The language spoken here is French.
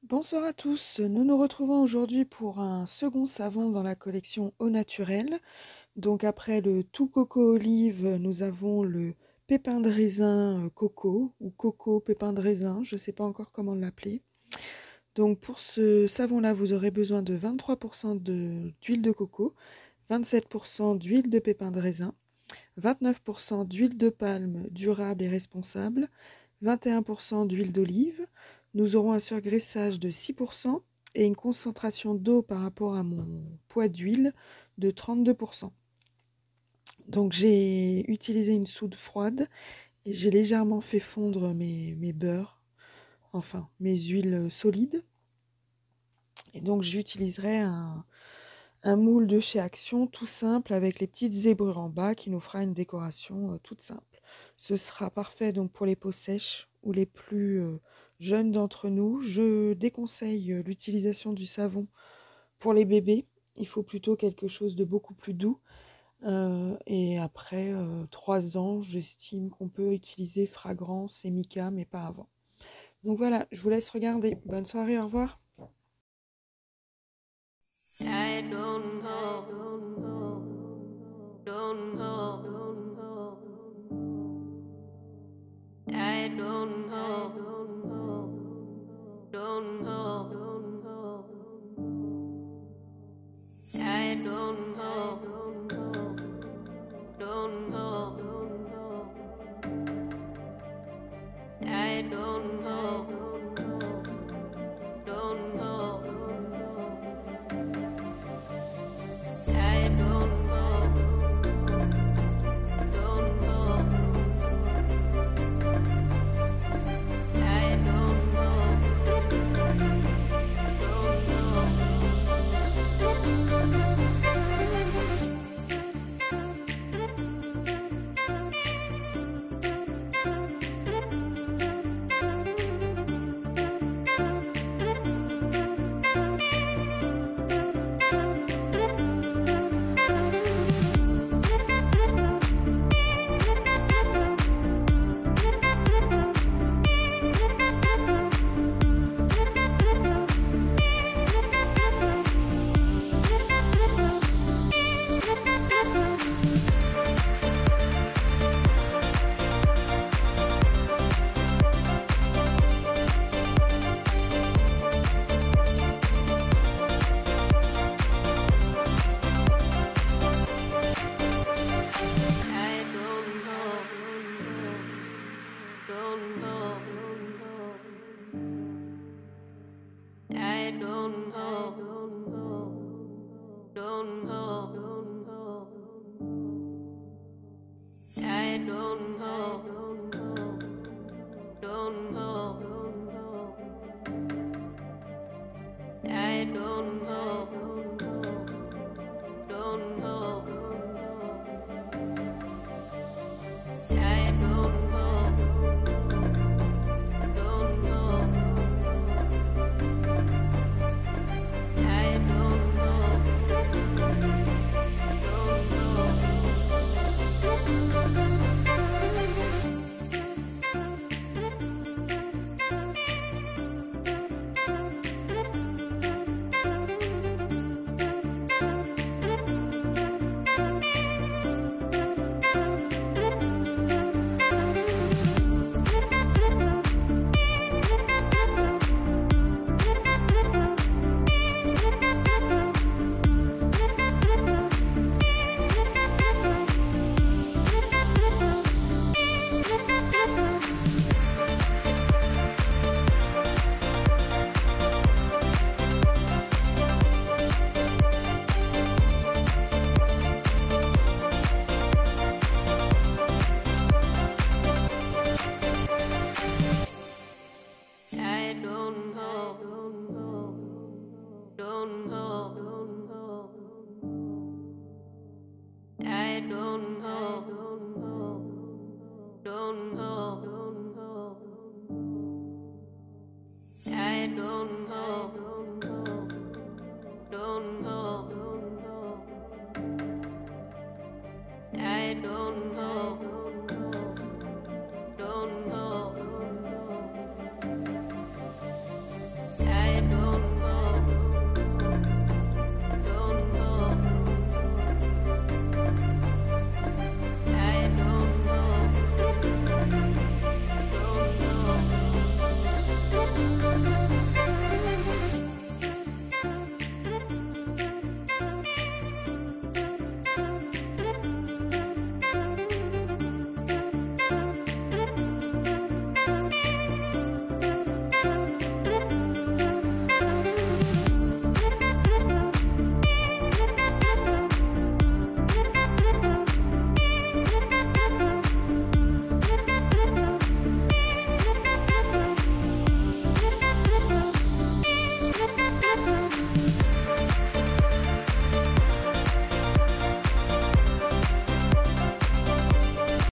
Bonsoir à tous, nous nous retrouvons aujourd'hui pour un second savon dans la collection Eau Naturelle. Donc après le tout coco olive, nous avons le pépin de raisin coco ou coco pépin de raisin, je ne sais pas encore comment l'appeler. Donc pour ce savon-là, vous aurez besoin de 23% d'huile de coco, 27% d'huile de pépin de raisin, 29% d'huile de palme durable et responsable, 21% d'huile d'olive. Nous aurons un surgraissage de 6% et une concentration d'eau par rapport à mon poids d'huile de 32%. Donc j'ai utilisé une soude froide et j'ai légèrement fait fondre mes beurres, enfin mes huiles solides. Et donc j'utiliserai un moule de chez Action tout simple avec les petites zébrures en bas qui nous fera une décoration toute simple. Ce sera parfait donc pour les peaux sèches ou les plus jeunes d'entre nous. Je déconseille l'utilisation du savon pour les bébés. Il faut plutôt quelque chose de beaucoup plus doux. Et après 3 ans, j'estime qu'on peut utiliser fragrance et mica, mais pas avant. Donc voilà, je vous laisse regarder. Bonne soirée, au revoir. I don't know, don't know, I don't know, don't know, I don't know, don't know, I don't know, don't know. I don't know, don't know. I don't know, don't know. I don't know, don't know. I don't know, don't know. I don't know, don't know. I don't know, don't know. I don't know, don't know. I don't know, don't know. I don't know, don't know. I don't know, don't know.